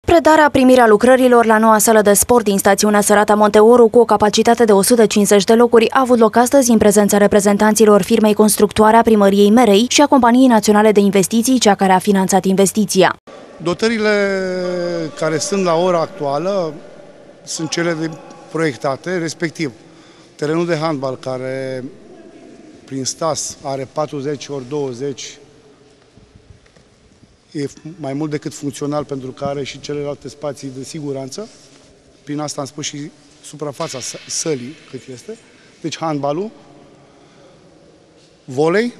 Predarea, primirea lucrărilor la noua sală de sport din stațiunea Sărata Monteoru, cu o capacitate de 150 de locuri, a avut loc astăzi în prezența reprezentanților firmei constructoare a Primăriei Merei și a Companiei Naționale de Investiții, cea care a finanțat investiția. Dotările care sunt la ora actuală sunt cele proiectate, respectiv terenul de handbal, care prin stas are 40 ori 20, e mai mult decât funcțional pentru că are și celelalte spații de siguranță. Prin asta am spus și suprafața sălii cât este. Deci handbalul, volei,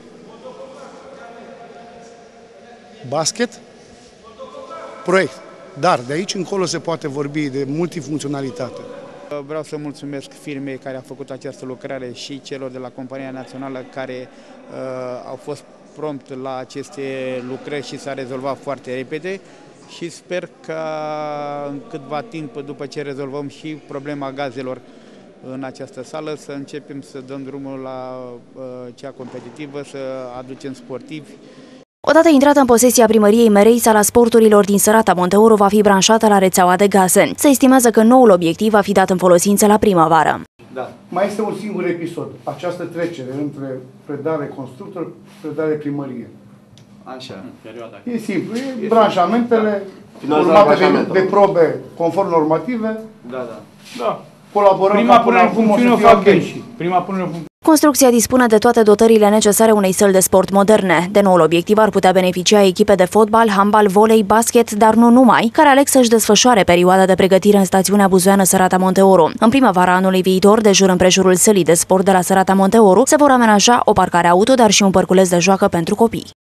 basket, proiect. Dar de aici încolo se poate vorbi de multifuncționalitate. Vreau să mulțumesc firmei care a făcut această lucrare și celor de la Compania Națională care au fost prompt la aceste lucrări și s-a rezolvat foarte repede și sper că în câtva timp, după ce rezolvăm și problema gazelor în această sală, să începem să dăm drumul la cea competitivă, să aducem sportivi. Odată intrată în posesia Primăriei Merei, sala sporturilor din Sărata Monteoru va fi branșată la rețeaua de gaze. Se estimează că noul obiectiv va fi dat în folosință la primăvară. Da. Mai este un singur episod, această trecere între predare constructor, predare primărie. Așa. E simplu, e branșamentele urmate de probe conform normative. Da. Colaborăm. Prima punere în funcțiune o fac și. Prima punere în funcțiune. Construcția dispune de toate dotările necesare unei săli de sport moderne. De noul obiectiv ar putea beneficia echipe de fotbal, handbal, volei, basket, dar nu numai, care aleg să-și desfășoare perioada de pregătire în stațiunea buzoiană Sărata Monteoru. În primăvara anului viitor, de jur împrejurul sălii de sport de la Sărata Monteoru, se vor amenaja o parcare auto, dar și un parculeț de joacă pentru copii.